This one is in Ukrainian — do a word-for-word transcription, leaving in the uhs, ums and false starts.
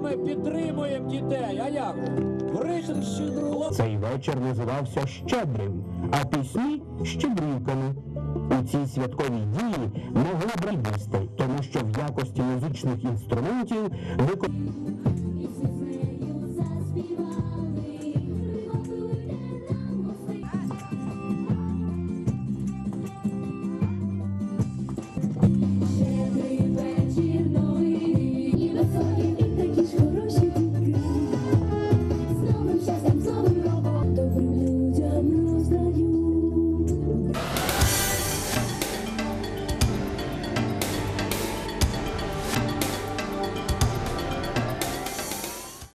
ми підтримуємо дітей. А як? В ритм щедрого. Цей вечір називався «Щедрим», а пісні – «Щедрівками». У цій святковій дії могли б радісти, тому що в якості музичних інструментів виконували